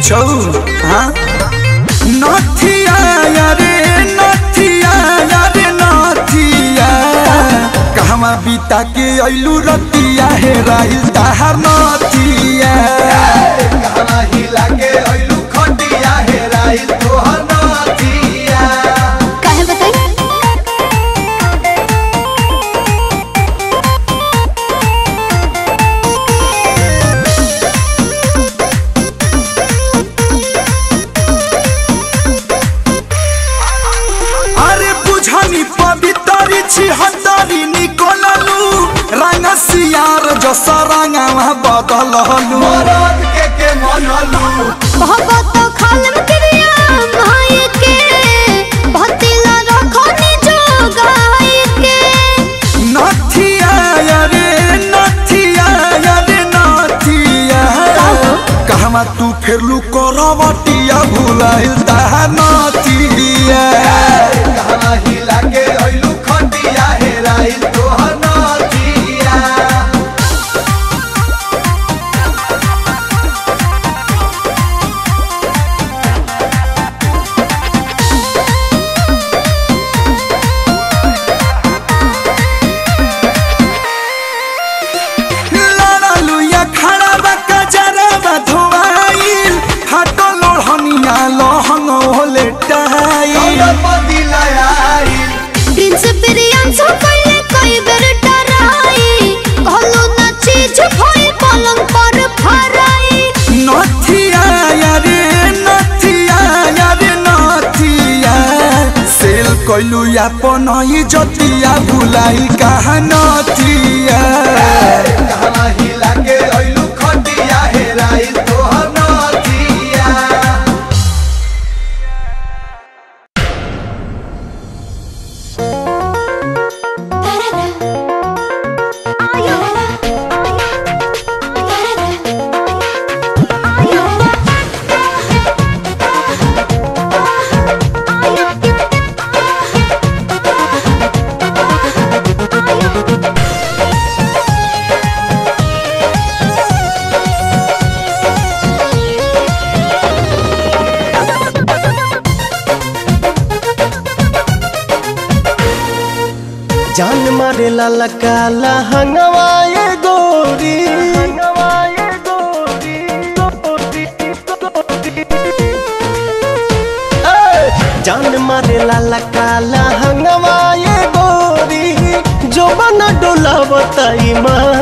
कुछ हाँ नथिया रे नथिया रे नथिया कहवा बीता के अइलू रतिया हे राहिल ताहार नथिया कहवा हिला के अइलू खटिया हे राहिल तोहर नथिया काहे बताई हतारी निकोललू रंग सियार जस रंगवा बदललू मरद के मनलू भगत खालम क्रिया भाई के भतिला रखनी जोगाई के नथिया रे नथिया रे नथिया कहवा तू फेरलू करवटिया भुलाइल ताहा नथिया कहवा हिला के अइलू खटिया हे राहिल तोहर नथिया लड़लुया खड़ा बा कजरवा धोवाइल हटो लोहनिया लोहंग होले टाइल प्रिंस प्रियांशु कइले कई बेर डराई कहलो ना चीज भइल पलंग पर फराई नथिया रे नथिया रे नथिया सेल कइलू अपन इज्जतिया भुलाई कहा नथिया कहवा हिला के अइलू खटिया हे राहिल तोहर नथिया जान मारे लाला काला हंगवाए गोरी जान मारे लाला काला हंगवाए गोरी जो बना डोला बताई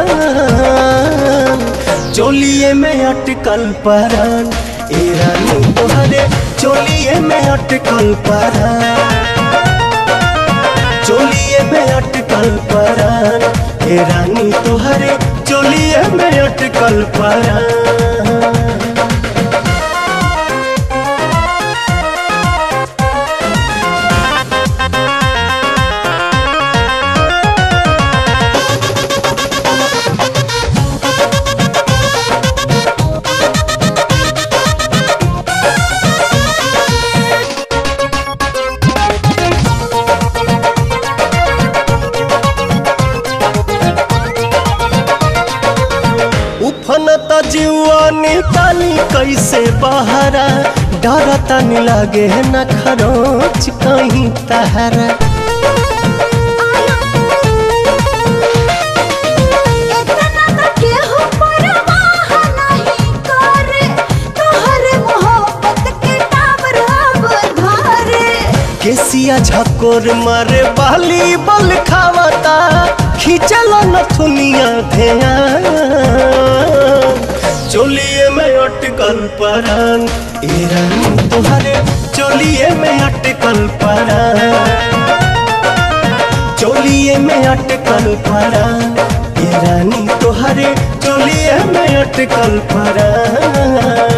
मान चोलिए में अटकल परान ए रानी तोहरे चोलिए में अटकल परान चोलिए में अटकल परान हे रानी तोहरे चोलिए में अटकल परान उफनता जीवानी तानी कैसे बहरा डरता नहीं लागे न खरोच कहीं तहरा केसिया झकोर मारे बाली बल खावता खींचल नथुनिया ध्यान चोलिए में अटकल परान ए रानी तोहरे चोलिए में अटकल परान चोलिए में अटकल परान ए रानी तोहरे चोलिए में अटकल परान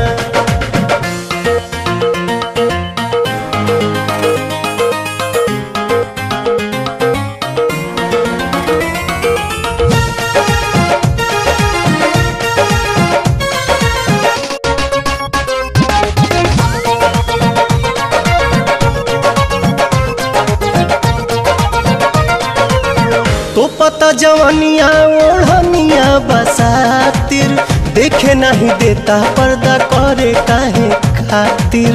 तो पता जवानिया ओढ़निया बसातिर देखे नहीं देता पर्दा करे काहे खातिर।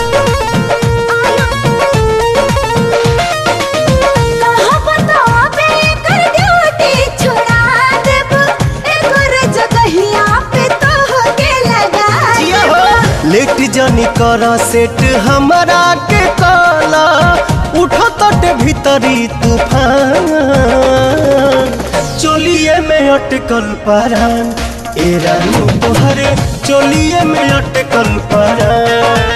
लेट जनी कर सेट हमारा के काला उठो तटे भीतरी तूफान। चोलिए में अटकल परान ए रानी तोहरे चोलिए में अटकल परान।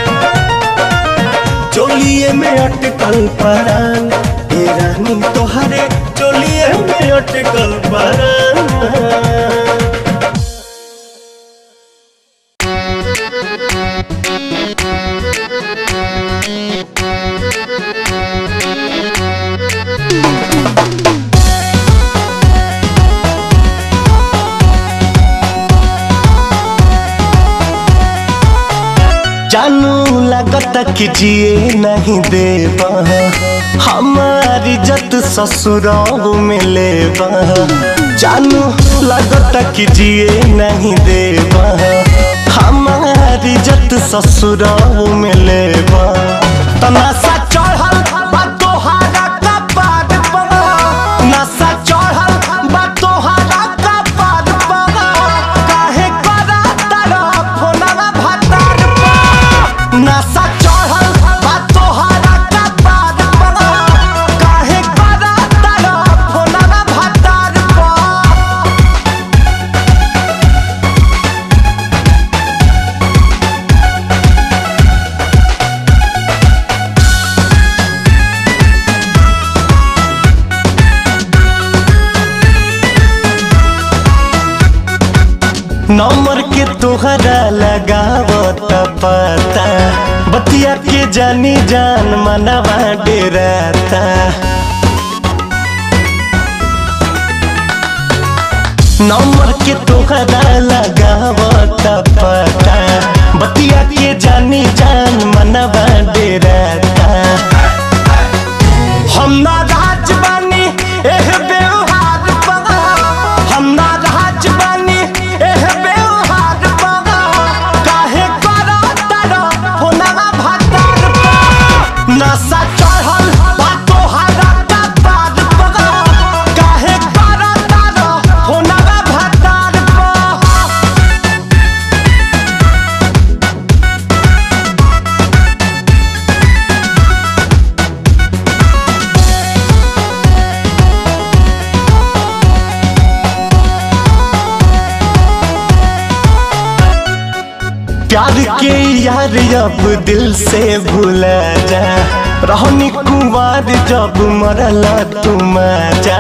चोलिए में अटकल परान ए रानी तोहरे चोलिए में अटकल परान। जानू लगता कि जिए नहीं देवा हमारी इज्जत ससुराल में लेवा। जानू लगता कि जिए नहीं देवा हमारी इज्जत ससुराल में लेवा। तमाशा चढ़ल बा तोहारा कपार पर, नशा चढ़ल बा तोहारा कपार पर। काहे करा तारा फोनवा भातार पर, नशा चढ़ल बा तोहारा कपार पर। काहे करा तारा फोनवा भातार पर। नंबर के तोहरा लगावत पता बतिया के जानी जान मनवा डेराता। नंबर के तोहरा लगावत पता बतिया के जानी जान मनवा डेराता। हम ना राज बानी एह व्यवहार पर, हम ना राज बानी एह व्यवहार पर। काहे करा तारा फोनवा भातार पर, नशा चढ़ल बा तोहारा कपार पर। काहे करा तारा फोनवा भातार पर। प्यार के यार अब दिल से भूला जा, रहनी कुंवार जब मरला तुम जा।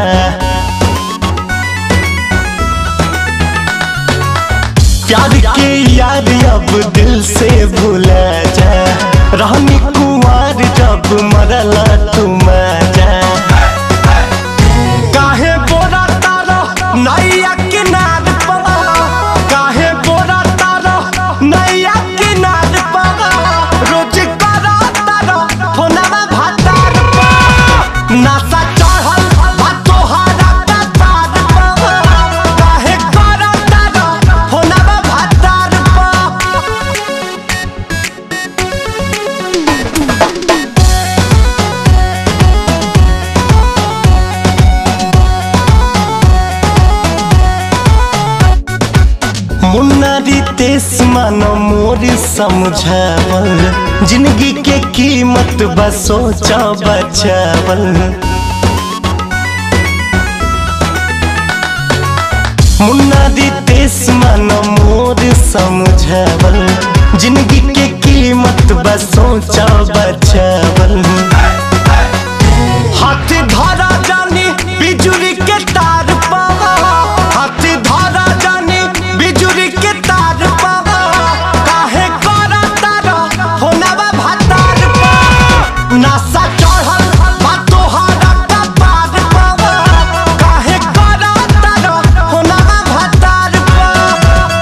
प्यार के यार अब दिल से भूला जा, रहनी कुंवार जब मरला तुम जा। काहे बोरा तारा नैया किनार पर, काहे बोरा तारा नैया किनार पर। रोज करा तारा फोनवा भातार पर, नशा चढ़ल बा तोहारा कपार पर। काहे करा तारा फोनवा भातार पर। मुन्ना रितेश मानो मोर समझावल, जिंदगी के कीमत बस सोचा बचावल। मुन्ना रितेश मानो मोर समझावल, जिंदगी के कीमत बस सोचा बचावल। हाथ धरा जानी बिजुली के तार पर, हाथ धरा जानी बिजुली के तार पर। काहे करा तारा फोनवा भातार पर, नशा चढ़ल बा तोहारा कपार पर। काहे करा तारा फोनवा भातार पर।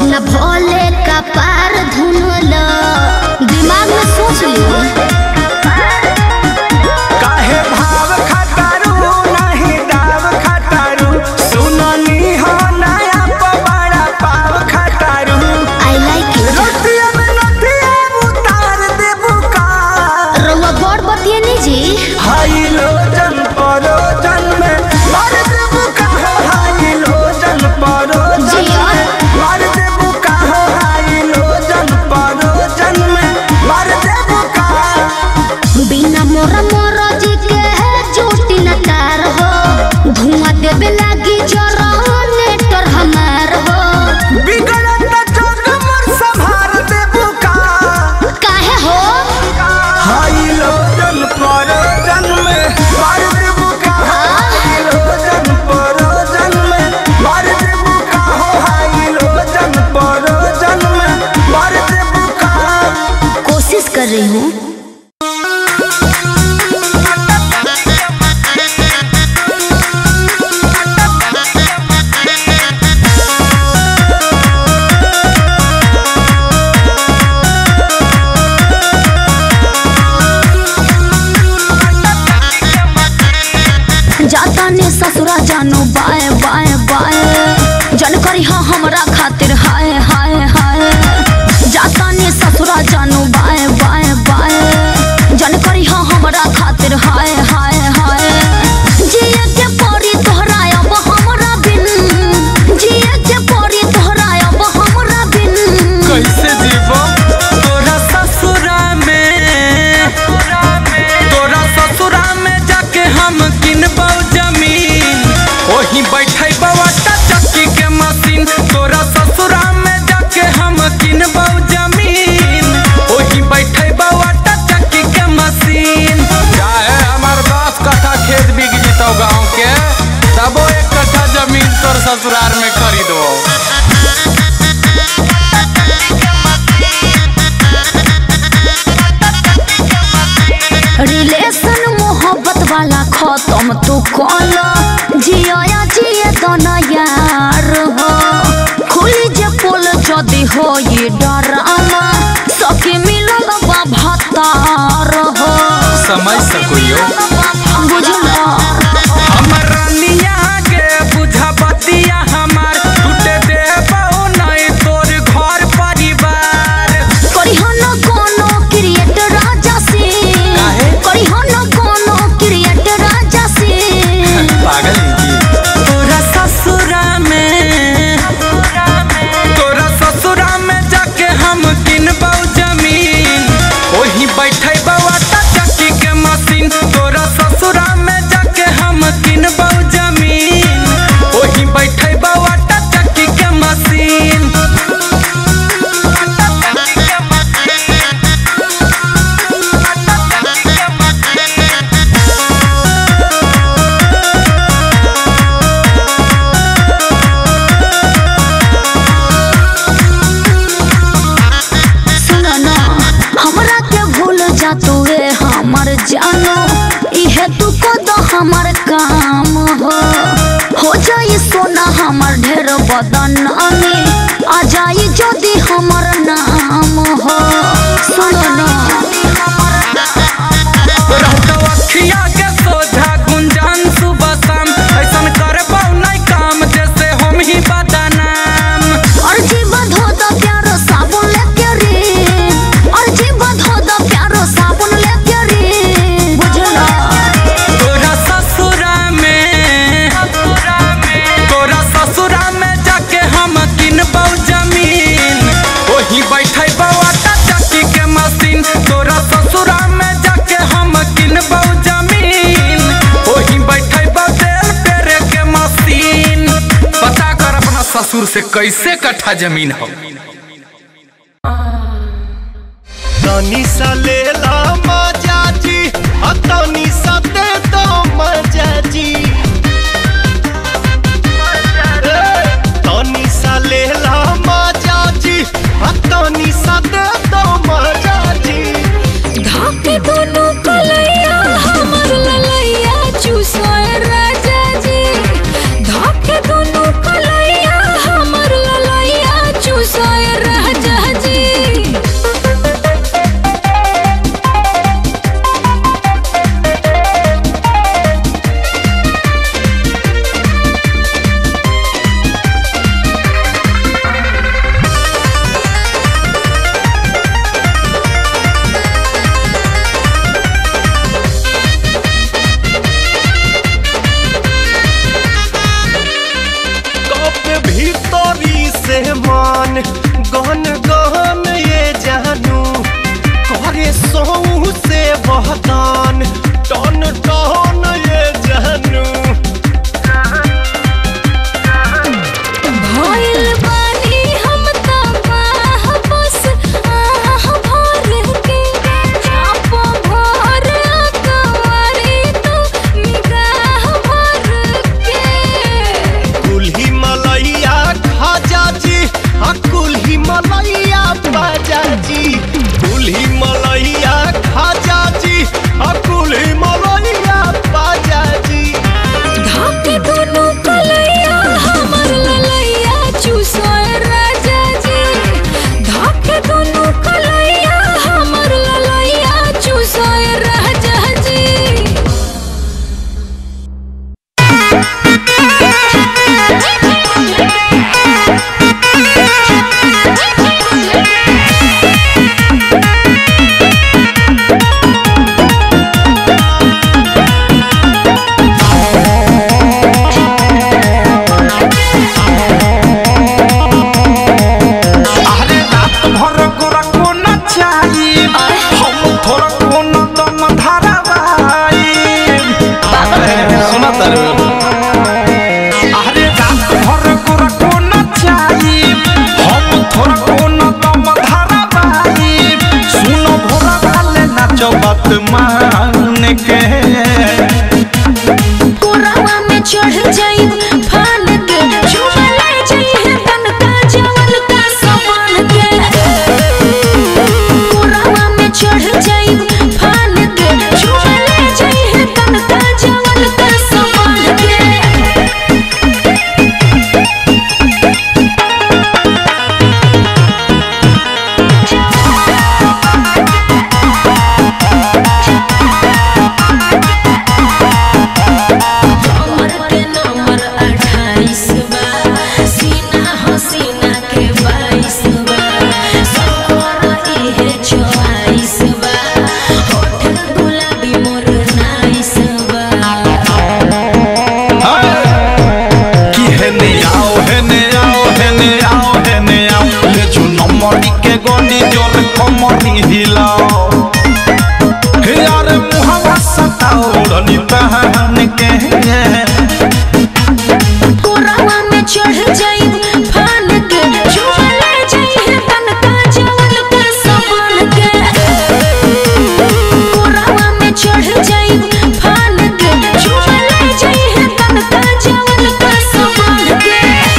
न भोले का पार धुनला दिमाग में सोच लियो काहे भाव खटारू नहीं दाव खटारू सुननी हो नया पवाड़ा पाव खटारू आई लाइक इट रोटिया में नथिया उतार दे बुका रउआ बड़ बतिए नी जी हाई लोजन परोजन में मार दे बुका हो हाई लोजन परोजन जिया। में मार दे बुका हो हाई लोजन परोजन में मार दे बुका बिना मोरा मोरा जी के है चोटी न तार हो धुआं देवे लागी जरा नेटर हमार हो बिगड़त जग मोर संभार दे बुका काहे हो हाई लोजन परोजन में मार दे बुका हाई लोजन परोजन में मार दे बुका हो हाई लोजन परोजन में मार दे बुका कोशिश कर रही हूँ जाता ने ससुरा जानो बाए बाए बाए जन करी हाँ हमरा खातिर हाय हाय हाय जाता ने ससुरा जानो बाए बाए बाए जन करी हाँ हमरा खातिर हाय हाय हाय जिए के परी तोहरा अब हमरा बिन जिए के परी तोहरा अब हमरा बिन कैसे जीवो तोरा ससुरा में जाके हम किनबौ जमीन ओही बैठे बवाटा चक्की के मशीन तोरा ससुरा में जाके हम किनबौ जमीन ओही बैठे बवाटा चक्की के मशीन चाहे हमार 10 कट्ठा खेत बिक जितौ गाँव के तबो 1 कट्ठा जमीन तोर ससुराल में खरीदो रिलेशन मोहब्बत वाला खत्म तू कला जिया जिए दोना यार हो खुली जे पोल जदी हो ये डराना सके मिलल बा भतार हो समझ सकुयो बुझला हमर रानिया के बुझा बतिया हमार टूटे देबौ नहीं तोर घर परिवार करी हो न कोनो क्रिएट राजा से काहे? करी हो न कोनो क्रिएट राजा से पागल की तोरा ससुरा में जाके हम किनबौ जमीन ओही बैठे बवाटा चक्की के मशीन तोरा ससुरा में जाके हम किनबौ जमीन ओही बैठे बवाटा चक्की के मशीन सुनो ना हमरा के भूल जा तू हमर जानो इहे तू को दो हमर काम हो जाई सोना हमर ढेर बदनामी आ जाई जदी हमर नाम हो सुनो ना रहतो अखिया के सोझा गुंजान सुबह शाम ऐसन करबौ नहीं काम जैसे हम ही बदनाम और जीवन हो दो प्यारो साबुन लेके रे और जीवन हो दो प्यारो साबुन लेके रे बुझला तोरा ससुरा में जाके हम किनबौ जमीन ओही बैठे बवाटा चक्की के मशीन तोरा ससुरा में जाके हम किनबौ जमीन ओही बैठे तेल पेरे के मशीन पता कर अपना ससुर से कैसे कट्ठा जमीन हो तनी सा ले ला मजा जी तनी सा दे दो मजा जी तनी सा ले ला मजा जी तनी सा दे दो मजा जी धाके दोनों कलैया हमर ललैया चूसोए राजा जी धाके दोनों कलैया हमर ललैया चूसो कहता रे अरे रात भर कोरा को न चाहिए हम थोड़ा को न दम धारा बाई सुनो भोरा वाले नाचो बात मान के कोरावा में चढ़ जाई फान के झूमे ले जाई तन का जवन का समान के कोरावा में चढ़ जाई फान के झूमे ले जाई तन का जवन का समान के कोरावा में चढ़ जाई फान के झूमे ले जाई तन का जवन का समान के कोरावा में चढ़ जाई फान के झूमे ले जाई तन का जवन का समान के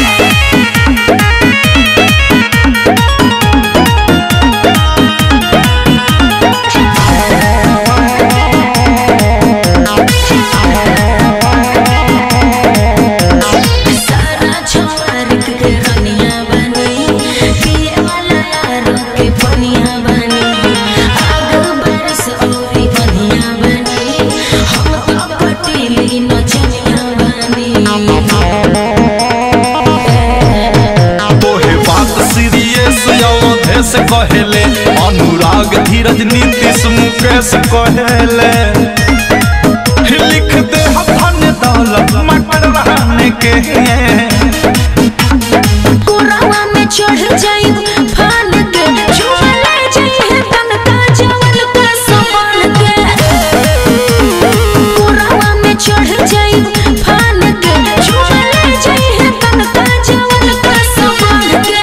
से कहेले अनुराग धीरज नीतीश मुकेश कहेले लिख दे धन दौलत मटर रहने के कोरावा में चढ़ जाई फान के झूमे ले जाई तन का जवन का समान के कोरावा में चढ़ जाई फान के झूमे ले जाई तन का जवन का समान के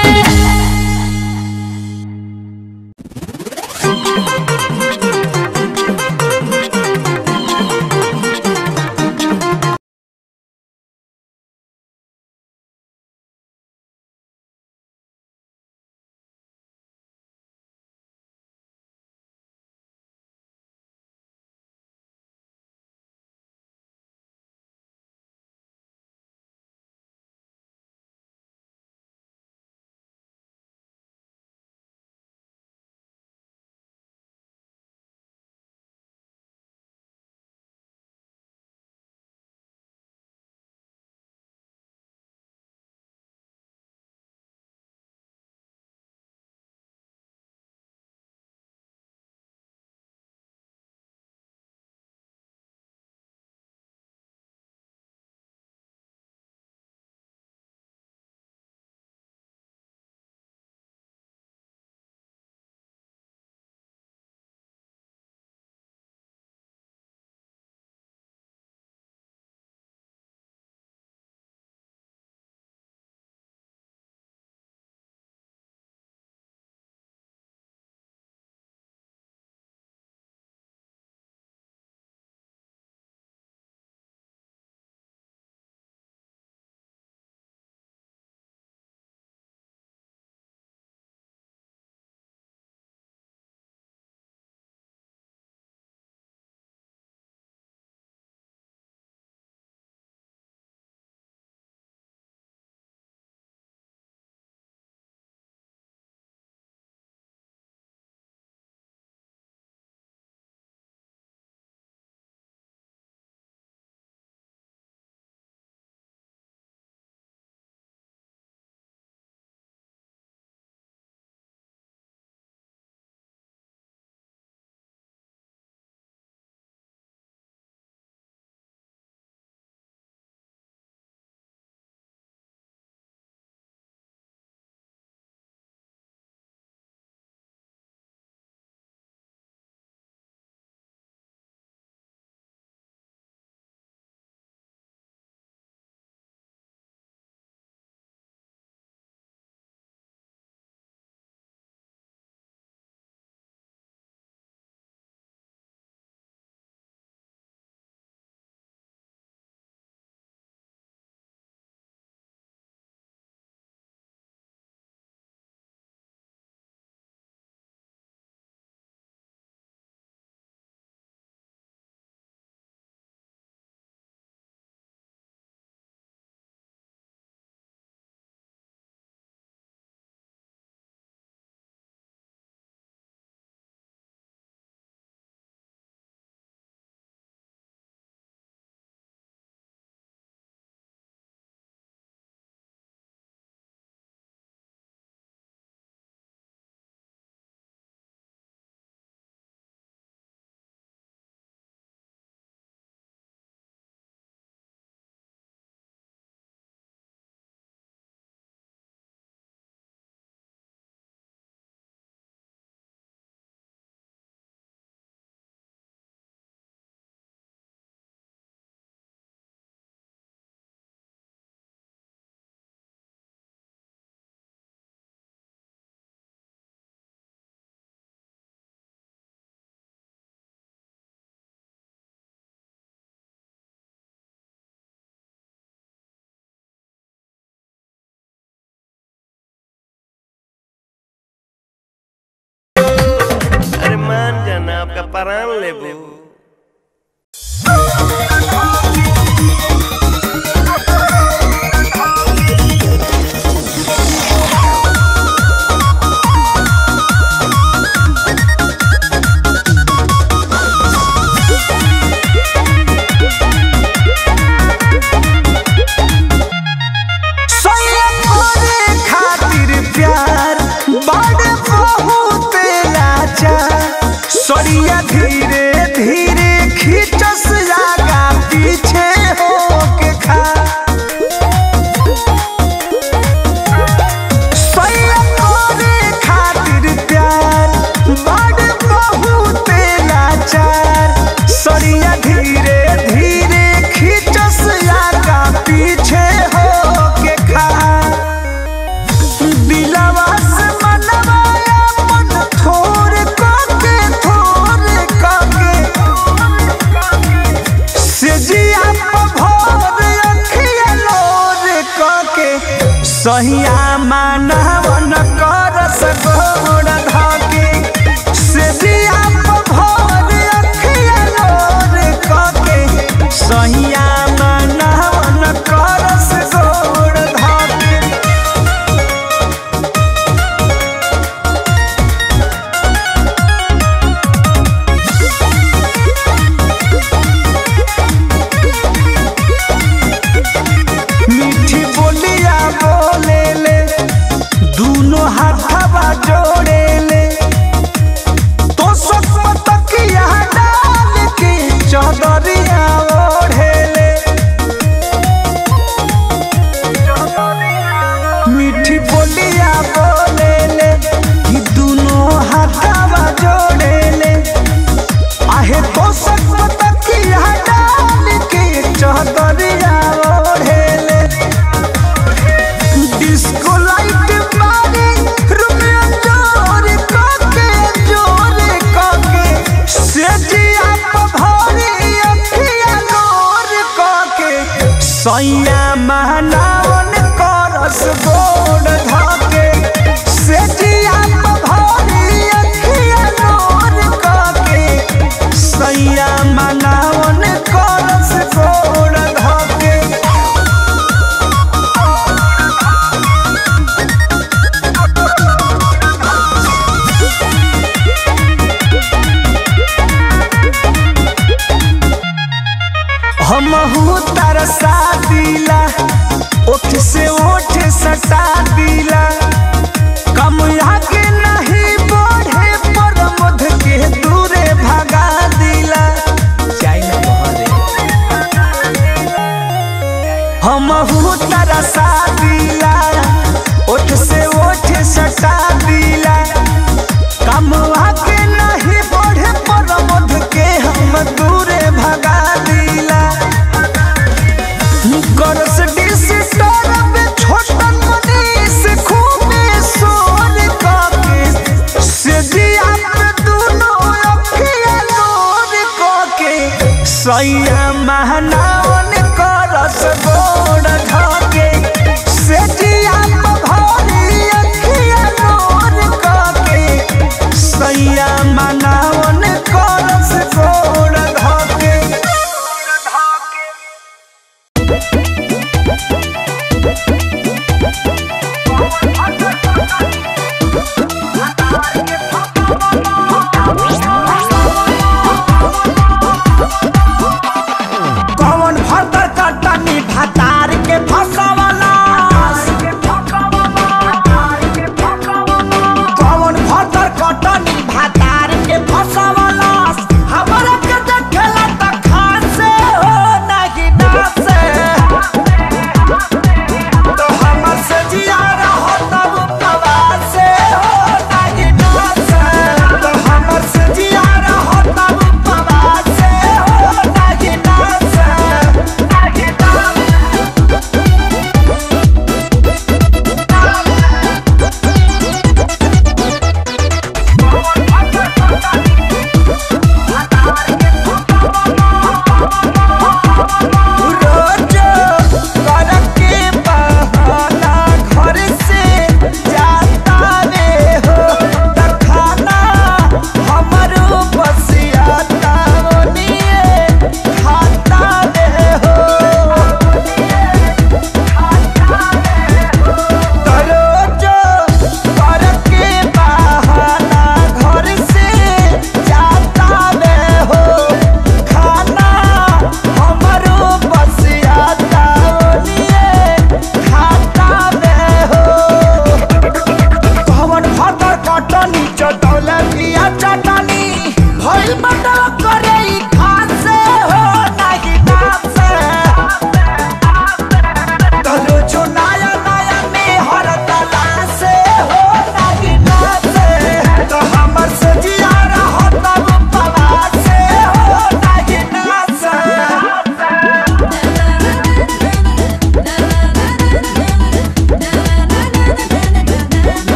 प्राण लेबू। सड़िया धीरे धीरे खींचस जागा पीछे हो के खा सैया तोरे खातिर प्यार बड़ बहुत लाचार सड़िया धीरे धीरे खींचस जागा पीछे हो के खा दिलवा से मनवा मन थोड़े सहिया मानवन करस गोड़ धके से दिया भोर अखिया लोर कके सहिया मानवन करस गोड़ धके मीठी बोलिया बोले ले दूनों हाथवा जोड़े ले तो सब तकिया डाल के चदरिया ओढ़े ले मीठी बोलिया बोले ले कि दूनों हाथवा जोड़े ले आहे तो सब तकिया डाल के चदरिया ओढ़े ले डिस्को लाइट मारे रुपया जोर काके से जिया भरी अखिया नोर काके सैया महनावन करस गोड़ धके से जिया भरी अखिया नोर काके सैया महनावन करस गोड़ धके हमहू तरसा दिला ओठ से ओठ सटा दिला कम आगे नहीं बढ़े पर मध के दूरे भगा दिला हमहू तरसा दिला ओठ से ओठ सटा दिला कम आगे नहीं बढ़े पर मध के हम दूरे भगा दिला करस डिस्टर्ब छोटन मनीष खूबे सोर काके से दिया पे दूनों अखिया नोर काके सैया महनावन करस गोड़ धके से दिया भरी अखिया नोर काके सैया महनावन करस गोड़ धके कौन भतर कटनी भतार के फस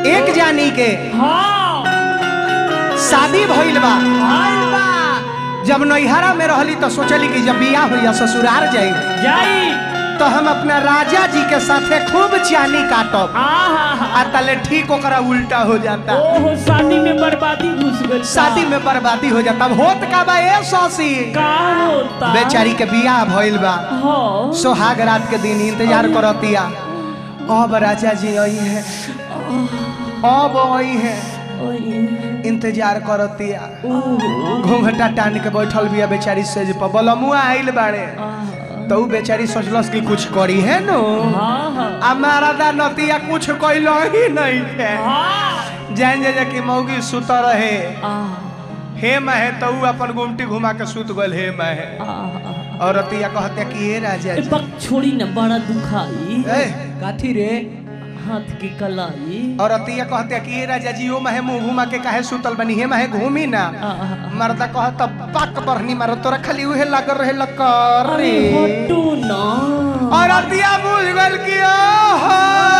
एक जानी के हाँ शादी भइल बा। आइल बा जब नैहरा में रहली तो सोचली कि जब बियाह होइया ससुराल जाई जाई तो हम अपना राजा जी के साथे खूब चानी काटब। आ तले ठीक ओकरा उल्टा हो जाता। ओहो शादी में बर्बादी घुस गई। शादी में बर्बादी हो जाता। होत का बा ए सौसी का होता बेचारी के बियाह भइल बा। हाँ सोहाग रात के दिन इंतजार करतिया। अब राजा जी आई है, अब आई है, इंतजार करतिया। घूंघटा टान के बैठल बिया बेचारी सेज पर। बलमुआ आइल बाड़े तो बेचारी सोचलस कि कुछ करी है नो। हमारा दा नतिया कुछ कइलो ही नहीं है। जान जा कि मौगी सुत रहे हे महे तो अपन गुमटी घुमा के सुत गल हे महे। और रतिया कहते कि ए राजा जी बक छोड़ी न बड़ा दुखाई काठी रे हाथ की कलाई। और रतिया कहते कि ए राजा जी ओ महे मुंह घुमा के काहे सुतल बनी हे महे घूमी ना। मर्दा कहता पाक बरनी मारो तोरा खाली उहे लागल रहे लकर रे हटू ना। और रतिया बुझ गल कि ओहो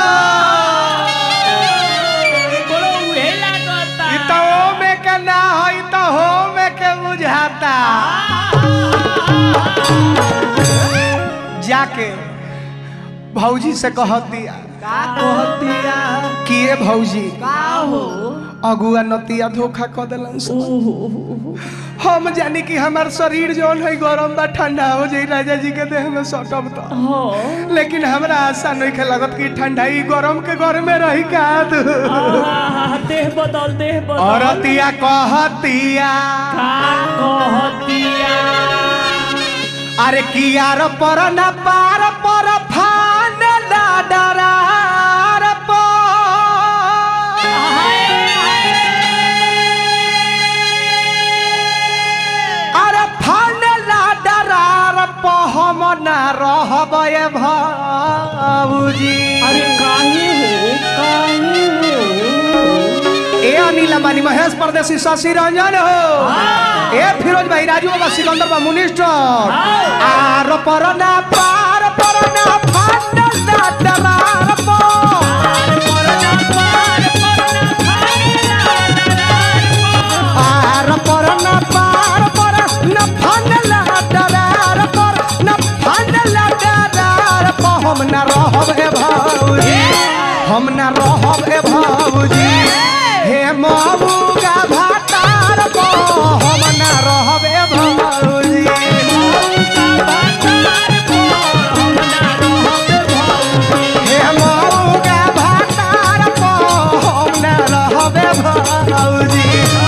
बड़ो उहे लागता ई तो ओ में के ना होई तो हो में के बुझाता। जाके भौजी से कहतिया कि ए भौजी अगुआ नतिया धोखा क देलन। हम जानी कि हमार शरीर जौन है गरम बा ठंडा हो जाई राजा जी के देह में सटब तो। लेकिन हमरा आशा नहीं के लगत कि ठंडाई गरम के घर में रही का। देह बदल देह बदल। और रतिया कहतिया अरे कियार पर न पार पर फान डरार अरे फान डरार हम न रहब भाऊजी। अरे काहे हो ए अनिल अंबानी महेश परदेसी शशि रंजन हो ए फिरोज भाई राजू बाबा सिकंदर बा मिनिस्टर आर पर ना पार पर ना फाटल ना डरार आर पर ना पार पर ना फाटल ना डरार पर ना फाटल ना डरार हम ना रहब ए भाऊजी। हम ना रहब ए भाऊजी। हे मौगा भातार को हम ना रहबे भौजी। हे मौगा भातार को हम ना रहबे भौजी।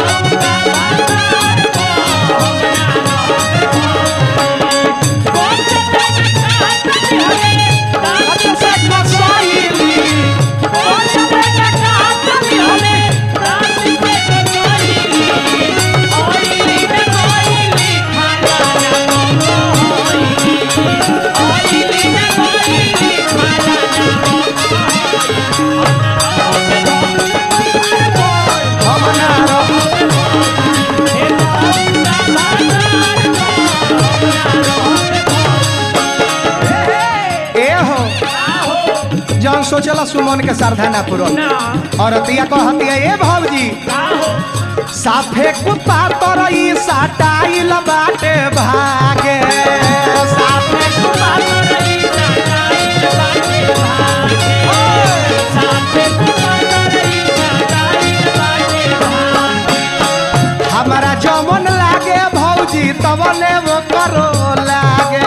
जौन सोचला सुमन के श्रद्धा ना पूरा। और रतिया कहतिया ए भौजी साफे कुत्ता तोरई साटाइल बाटे भागे। साफे कुत्ता तोरई साटाइल बाटे भागे। साफे कुत्ता तोरई साटाइल बाटे भागे। हमरा जमन लागे भौजी तवने वो करो लागे।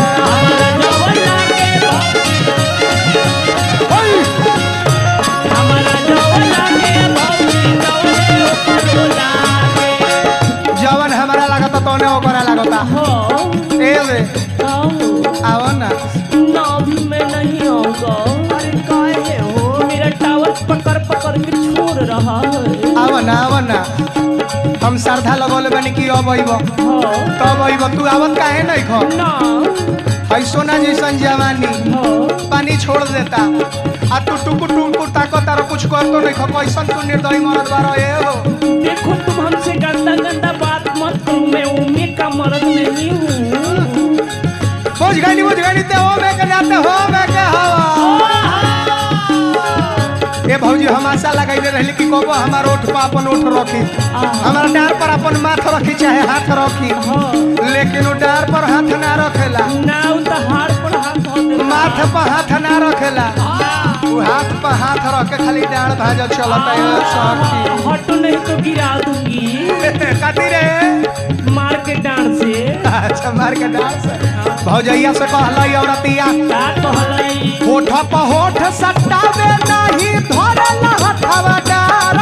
जवन हमारा लागता तो ने ओकरा लागता। ए रे आओ ना। अभी मैं नहीं आऊंगा। अरे काहे हो मेरा टावर पकड़ पकड़ के छोड़ रहा है। आओ ना हम श्रद्धा लगौले बनी कि अब अइब तब अइब। तू आवत काहे नहीं खो ना है सोना जैसन जवानी पानी छोड़ देता। आ तू टुकु ताको तारो कुछ कर तो नहीं खो। कैसन तू निर्दयी मरद बारो ए हो। देखो तुम हमसे गंदा गंदा बात मत करो। मैं उम्मे का मर्द नहीं हूँ। बुझ गई ते हो मैं के नाते हो मैं के हवा। ए भौजी हम आशा लगाइले रहली कि कबो हमार ओठ पर अपन ओठ रखी, हमारा डार पर अपन माथ रखी चाहे हाथ रखी, लेकिन वो डार पर हाथ ना रखेला, ना उ त हाथ पर हाथ धो दे, माथ पर हाथ ना रखेला, वो हाथ पर हाथ रख के खाली डार भाजा चलता है सब। हटो नहीं तो गिरा दूंगी कथी रे मार के डांड से। अच्छा मार के डार से भौजैया से कहलई औरतिया का कहलई होठ पर होठ सटावे नहीं धरला हथवा डार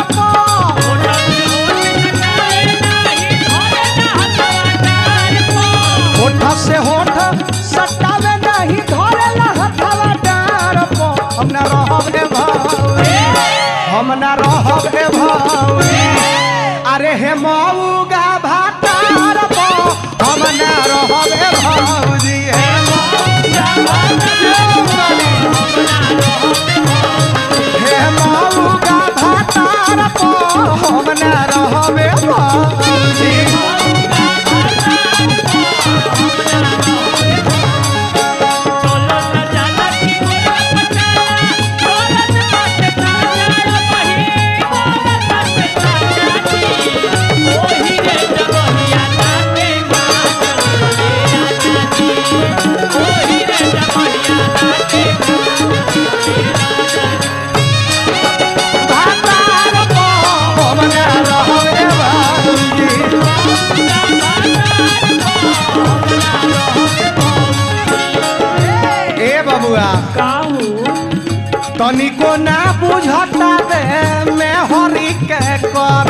होठ से होठ सटावे नहीं धरला हथवा डार हम ना रहब रे भौजी, हम ना रहब रे भौजी, अरे हे मऊगा भातार हम ना रहब रे भौजी, हे मऊगा भातार हे मऊगा भातार हम ना रहब रे भौजी। तनिको ना बुझता दे मैं हरी के कर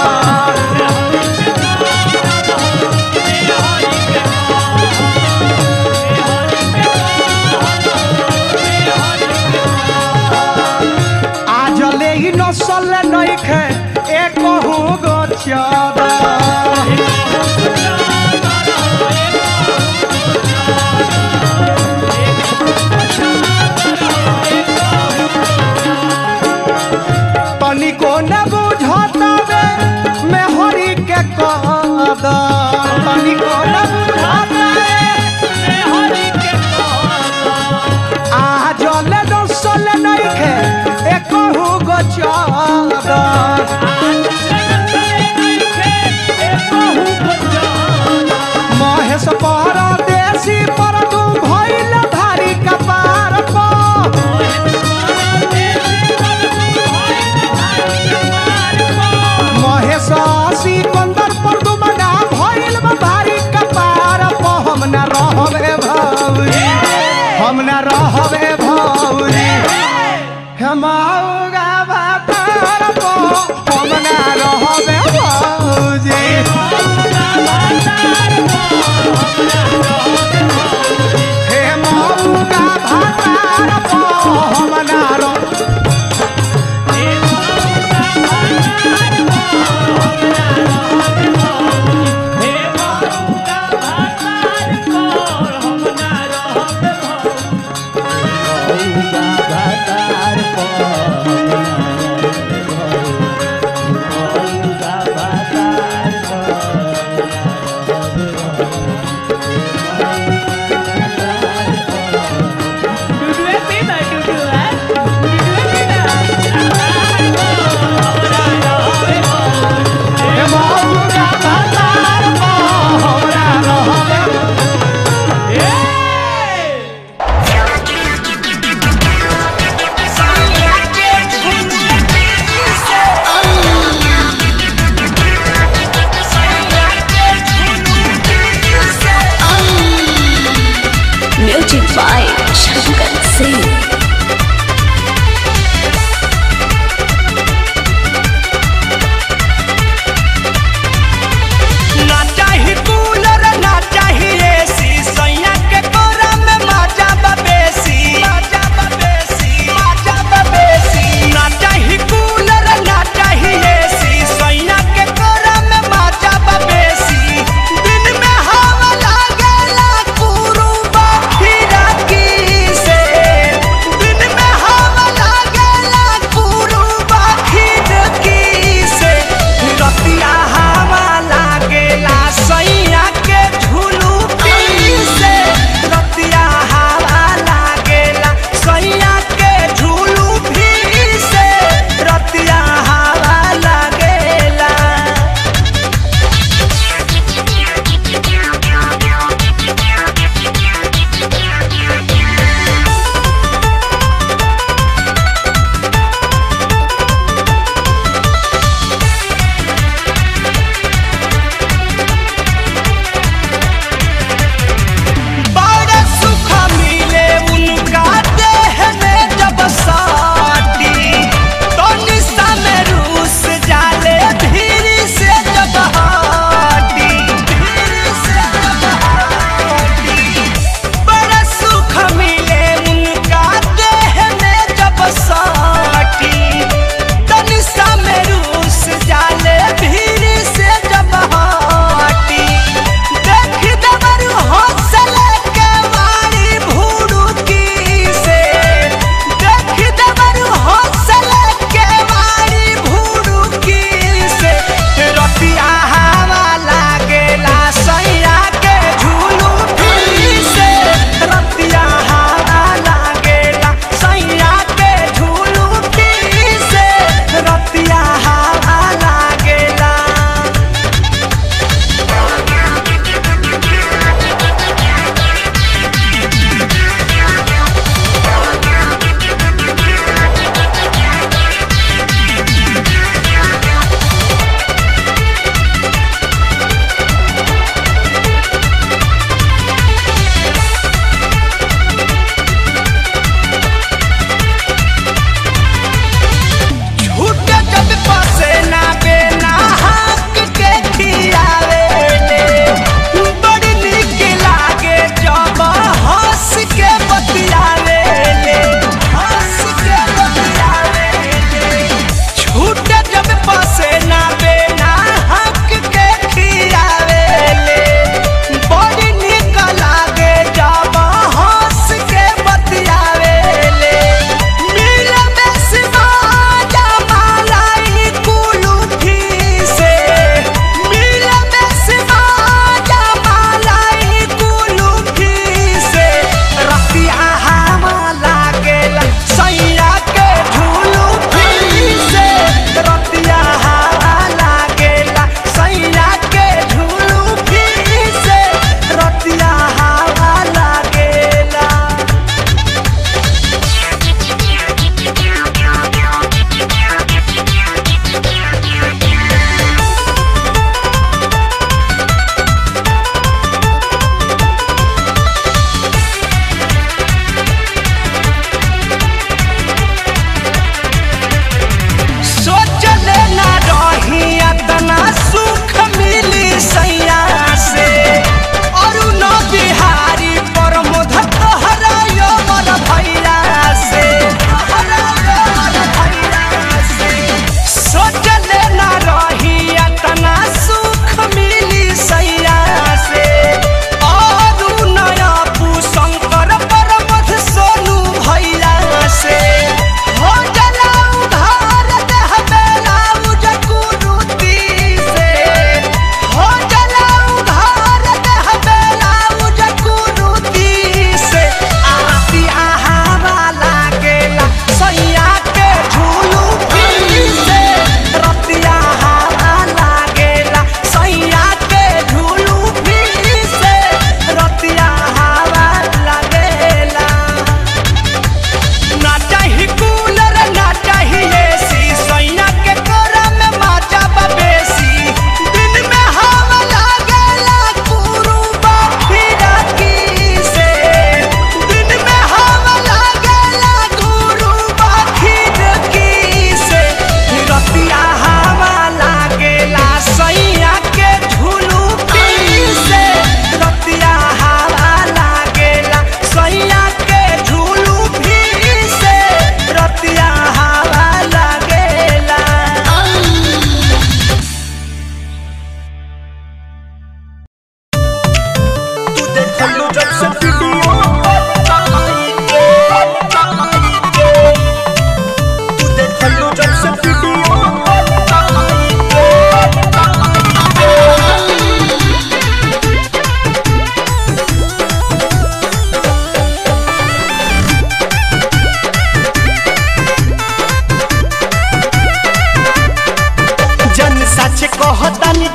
आज ले ही नसल नहीं खे एक गो चादा तनिको न बुझता रे मैं हरी के कदर तनिको न बुझता रे मैं हरी के कदर आज ले दसल नहीं खे एक गो चादर महेश परदेसी पर तू भइल धारी कपार सिकंदर पर दुमना भइल भारी कपार हम ना रहबे भौजी, हम ना रहबे भौजी, हमौगा भातार हम ना रहबे भौजी, हे मौगा भातार हम ना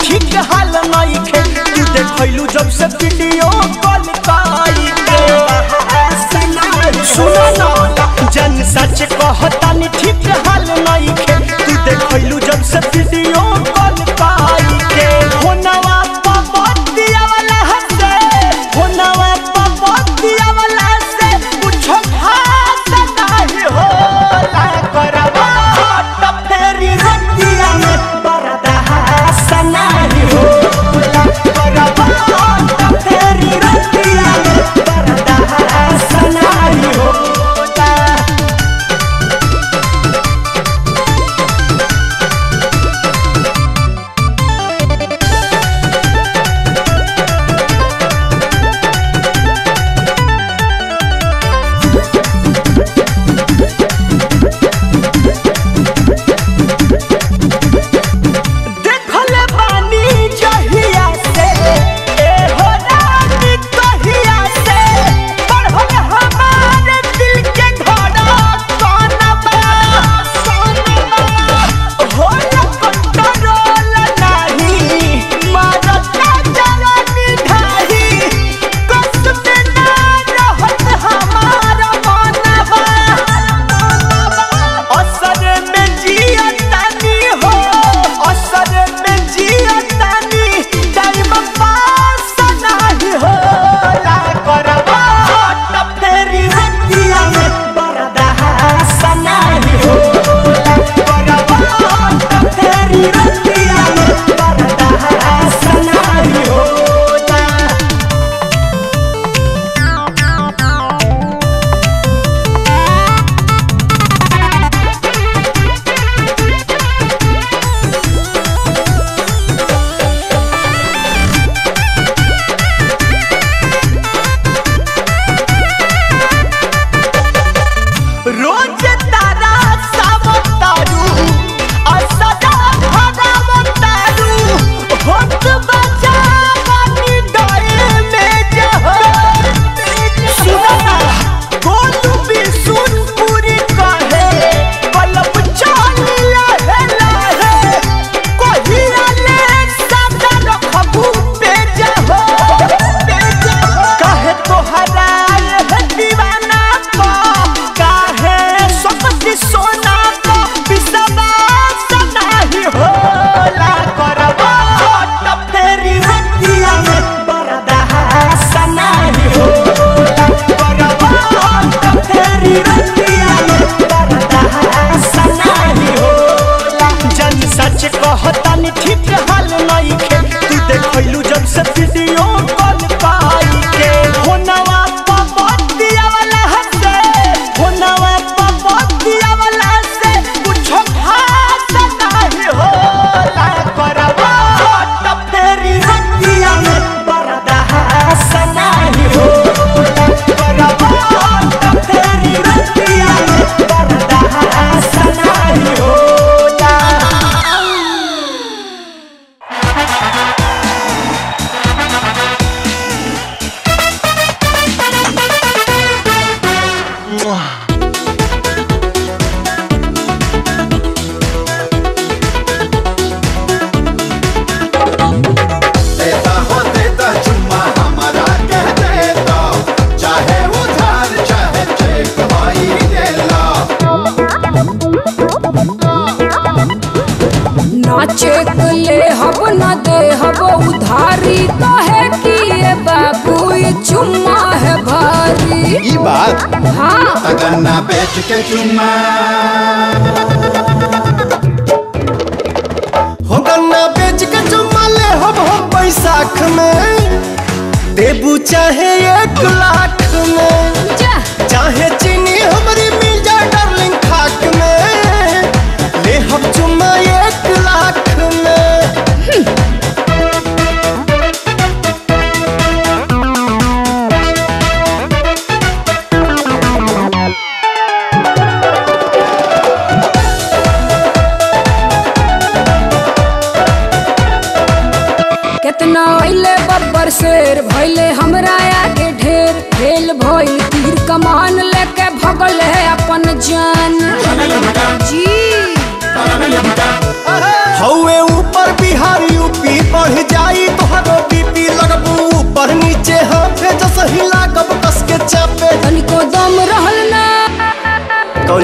ठीक हाल नहीं खे तू देखलू जब से वीडियो कॉल काई के सुनो ना जन सच कहतानी ठीक हाल नहीं खे तू देखलू जब से वीडियो कॉल काई के होनवा पपतिया वाला हसे होनवा पपतिया वाला से कुछ खास नहीं होला करवा त फेरी रतिया में बरदा हसना ही होला करवा त फेरी रतिया में बरदा हसना ही होला चेक ले हब न दे हब उधारी कहे कि ये बाबू ये चुम्मा है भारी। ई बात हाँ गन्ना बेच के चुम्मा हो गन्ना बेच के चुम्मा ले हम बैसाख में देबू चाहे 1 लाख में चाहे चीनी हमारी मिल जाए डार्लिंग खाक में ले हम चुम्मा 1 लाख में। कितना अइले बब्बर शेर भइले हमरा आगे ढेर खेल भइल तीर कमान लेके भगल है अपन जान जी। हौवे ऊपर बिहार यूपी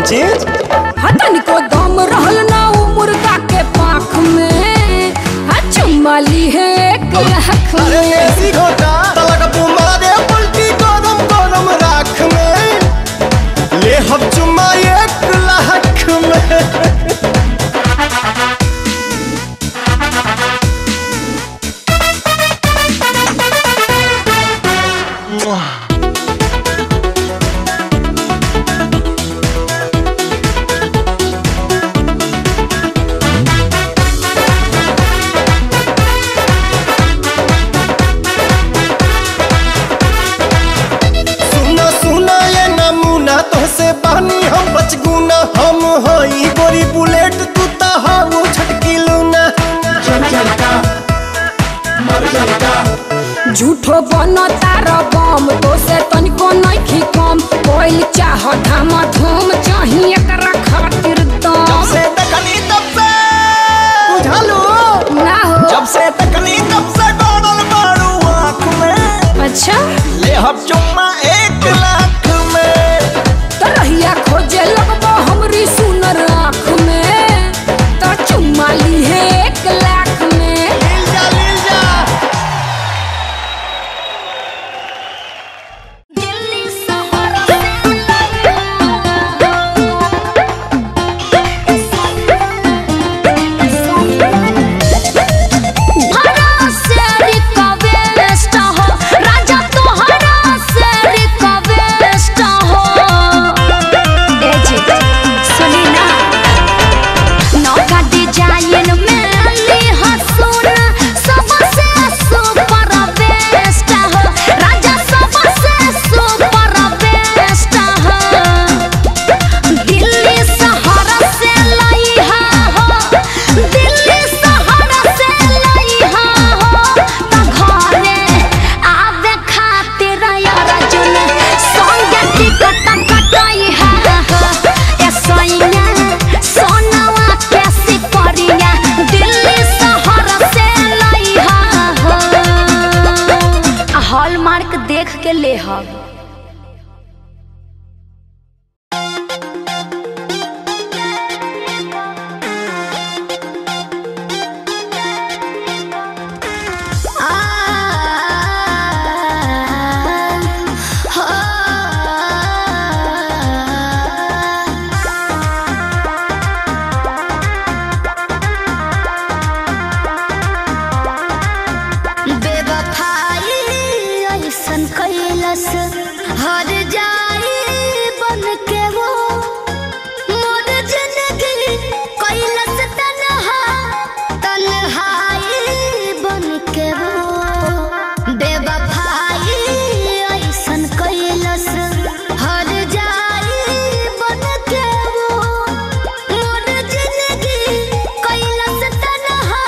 चीज हतन को दम रहल ना उ मुर्गा के पाख में चुम्माली है एक लाख अरे ऐसी घोटा तलक तुम्हारे उल्टी गरम गरम राख में ले हम चुम्मा 1 लाख में। हम हई गोरी बुलेट तू ता हाउ छटकी लूना झूठो बनो तारा बम तो से तनिको नहीं कम कोई चाह धाम धूम चाहिए एकरा खातिर दम जब से तकनी तब से बुझालू ना हो जब से तकनी तब से डोडल मारू आँख में अच्छा ले हम चुम्मा 1 लाख में तरहिया खोजे लगबो हमरी सुनर आँख में तो चुम्मा ली है 1 लाख में लील जा दिल्ली शहर भरा से रिक्वेस्ट हो राजा तोहरा से रिक्वेस्ट हो ए जी सुनी ना नौका डिजाइन में ली हसून सबसे सुपर बेस्ट हो राजा सबसे सुपर बेस्ट हो दिल्ली शहर से लाई हो दिल्ली शहर से लाई हो त घरे आवे खातिर यार जुन संगे टिकट कटाई है ए सोइया सोनावा कैसी परिया दिल्ली शहर से लाई हो हॉलमार्क देख के ले हो बेवफाई ऐसन कैलस हर जाई बन के वो मोर जिंदगी कैलस तन्हा तन्हाई बन के वो बेवफाई ऐसन कैलस हर जाई बन के वो मोर जिंदगी कैलस तन्हा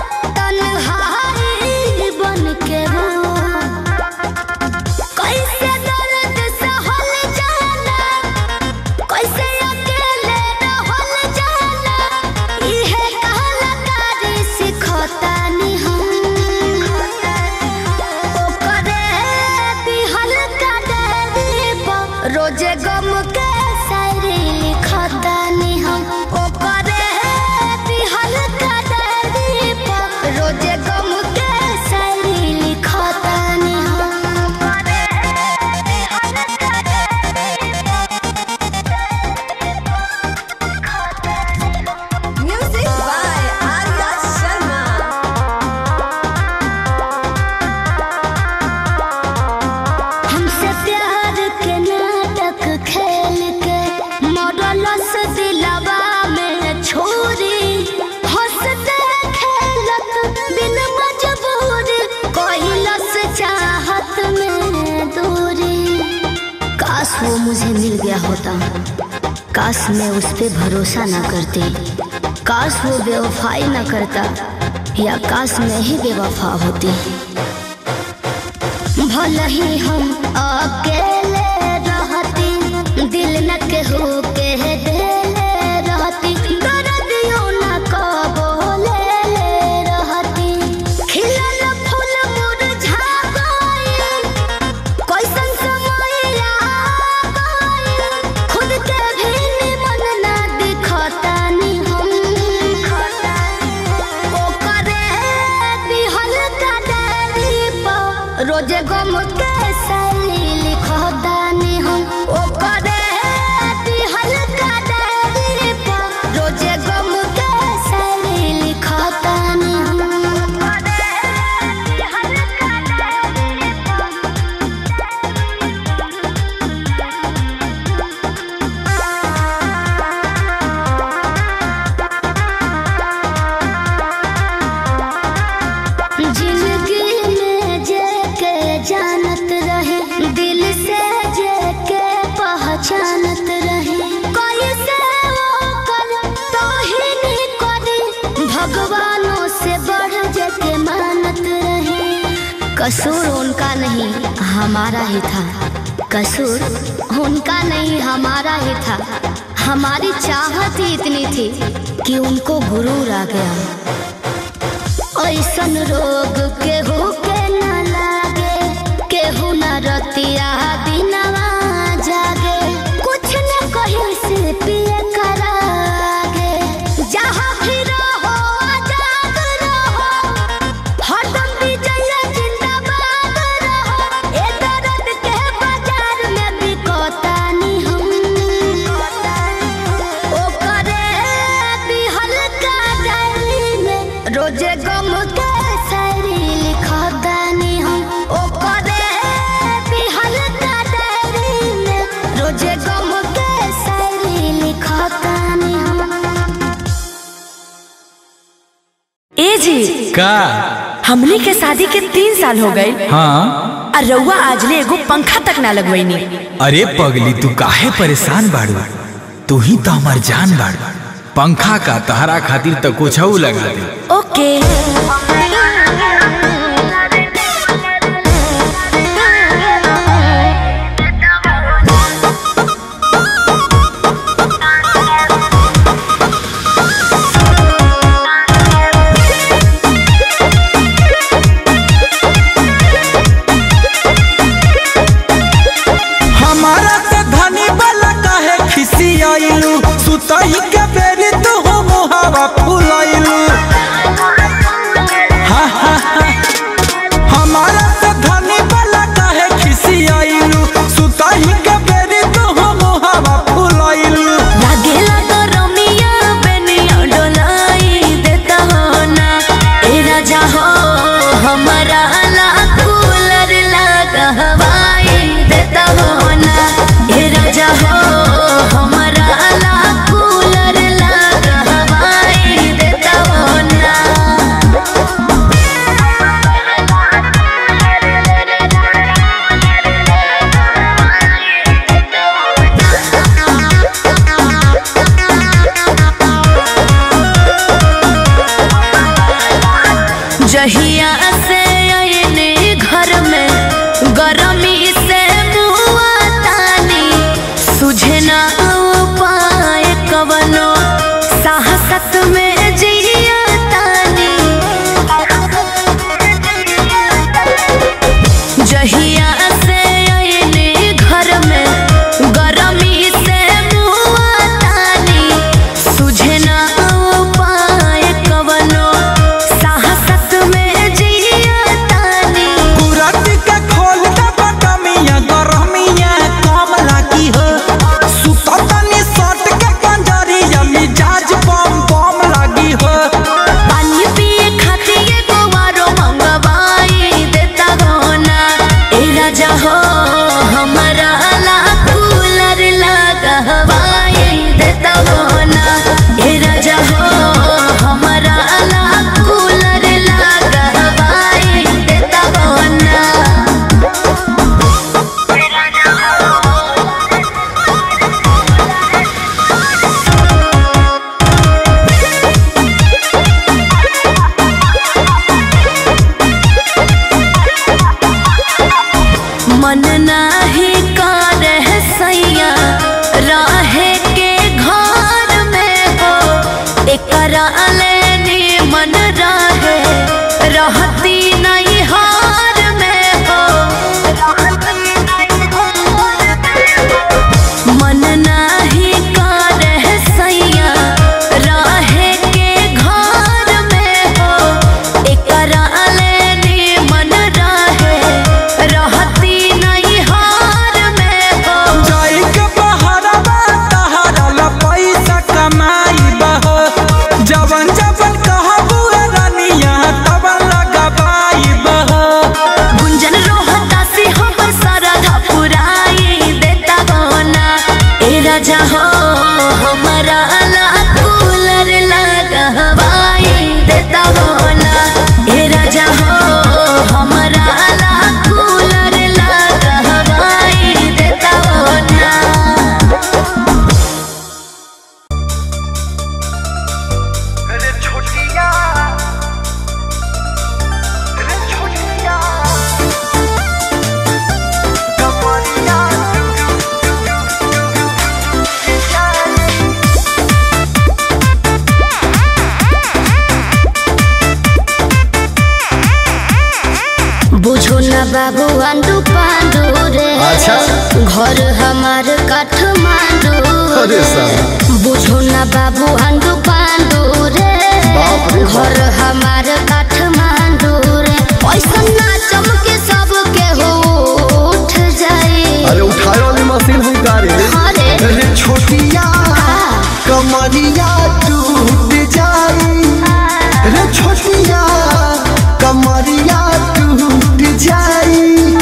तन्हाई बन के वो कैसे दर्द सहल जाला कैसे अकेले रहल जाला इहे कलाकारी सिखतानी हम ओकरे दिहल का देवी रोजे गम के शायरी लिखतानी हम ओकरे दिहल का देवी रोजे गम के शायरी लिखतानी हम Music by Arya Sharma. हमसे प्यार के नाटक खेल के मॉडल से दिलवा में छोरी हंसते खेलत बिन मजबूरी कोहिलस चाहत में दूरी काश वो मुझे मिल गया होता काश मैं उस पे भरोसा ना करती काश वो बेवफाई ना करता या काश मैं ही बेवफा होती भले ही हम अकेले रहती दिल न केहू के देले रहती दर्दियों न कबो ले रहती खिलल फूल मुरझा गइल कैसन समय आ गइल खुद के भी निमन भगवानों से बढ़ के मानत रहे। कसूर उनका नहीं हमारा ही था, कसूर उनका नहीं हमारा ही था। हमारी चाहत ही इतनी थी कि उनको गुरूर आ गया। ऐसन रोग केहू के न लागे, केहू न रतिया दिनवा जागे। कुछ न कहीं से पिए करागे, जहाँ भी रहो आजाद रहो, हरदम विजय जिंदाबाद रहो। ए दर्द के बाजार में बिकतानी हम, ओ करे बिहल का डायरी में रोजे गम के शायरी लिखतानी हम। ओ करे बिहल का डायरी में रोजे गम के शायरी लिखतानी हम। ए जी का हमनी के शादी के 3 साल हो गए। हाँ और रउआ आजले एगो पंखा तक ना लगवैनी। अरे पगली तू काहे परेशान बाड़ू, तू ही तो हमार जान बाड़ू। पंखा का तहरा खातिर तो कुछ लगा दे। ओके हमारा से धनी वाला काहे खिसियाइलू, सुतई के बेरी तू हो मुहावा फुलाइलू। हा हा हा हमारा से धनी वाला काहे खिसियाइलू, सुतई के बेरी तू हो मुहावा फुलाइलू। लागेला तो रमिया बेनिया डोलाई देता हो ना। ए राजा हो हमारा ला कूलर लगा हवाई देता हो ना। ए राजा हो हमारा ला कूलर लगा हवाई देता हो ना। जहिया से आईने घर में गरमी से मुआ तानी, सुझे ना उपाय कवनो साहसत में जिया तानी। जहिया से आईने घर में गरमी से मुआ तानी, सुझे ना उपाय कवनो साहसत में जिया तानी। कुरात के खोल दे बटमिया, गरमिया कम लागी हो। सुततनी सट के पंजरिया, मिजाज बम बम लागी हो। पानी पिए खातिर एगो आरो मंगवाई देता हो ना। ए राजा हो हमारा ला कूलर लगा हवाई देता हो ना। ए राजा हो हमारा ला कूलर लगा हवाई देता हो ना। मन नाही करे सैया रहे के घर में हो। एकरा लेनी मन रहे रहती नहीं हार में हो। मन नाही करे सैया रहे के घर में हो। एकरा लेनी मन रहे रहती नहीं हार में हो। जाई के बहरवा तहरा ला पैसा कमाई बहो। जवन जवन कहबू रानिया तब लगबा ना बाबू आंडू पांडू रे। अच्छा। घर हमार काठमांडू अरे साहब। बुझो ना बाबू आंडू पांडू रे। बाप रे बाप। घर हमार काठमांडू रे। पैसा ना चमके सबके हो उठ जाए। अरे उठाए वाली मशीन है गाड़ी। अरे छोटिया कमरिया टूट जाई। अरे छोटिया कमरिया टूट जाई।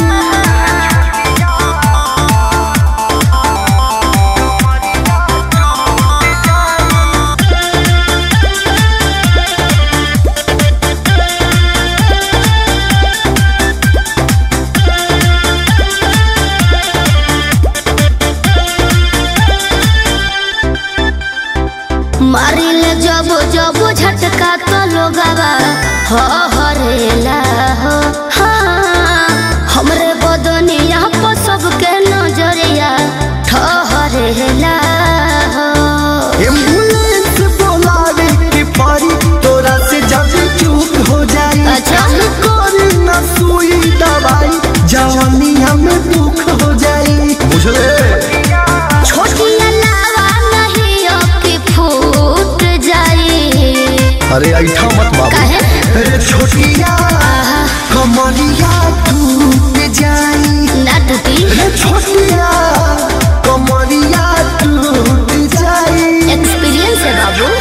मारिले जब जब झटका तो लोगवा हो हरेला हो। हाँ हमरे बदनिया पर सबके नजरिया ठहरेला हो। एम्बुलेंस बुलावे के पारी तोरा से जब चूक हो जाई। अच्छा। कोरी न सुई दवाई जवानिया में दुख हो जाई। बुझले। छोटिया लावा नहीं अबकी फूट जाई। अरे ऐठा मत बाबू। काहे? अरे छोटिया कमरिया टूट जाई। ना टूटी। अरे छोटिया कमरिया टूट जाई। एक्सपीरियंस है बाबू।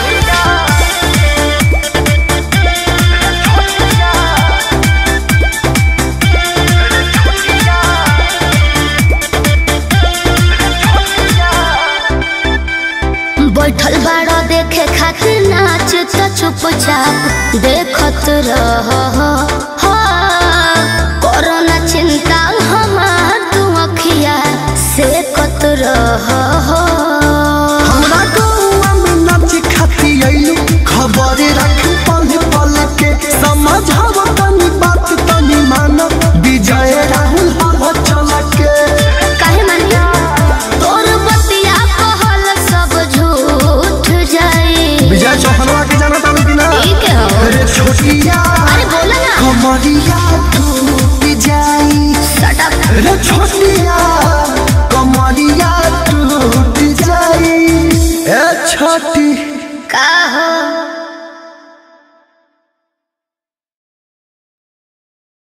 बैठल बाड़ो देखे खातिर नाच तो चुपचाप देखत रह। कोरोना चिंता हमार तू अखिया से कत रह। हमरा गौआ में नाच खाती आइलू। खबर रख पल पल के समझाव तनी बात तनी मान। विजय राहुल हवा चल के। काहे मानी? तोर बतिया कहल सब झूठ जाई। विजय चौहानवा के जाना तानू कि ना? ठीक है हो। अरे छोटिया अरे बोला ना। कमरिया टूट जाई। Shut up. अरे छोटिया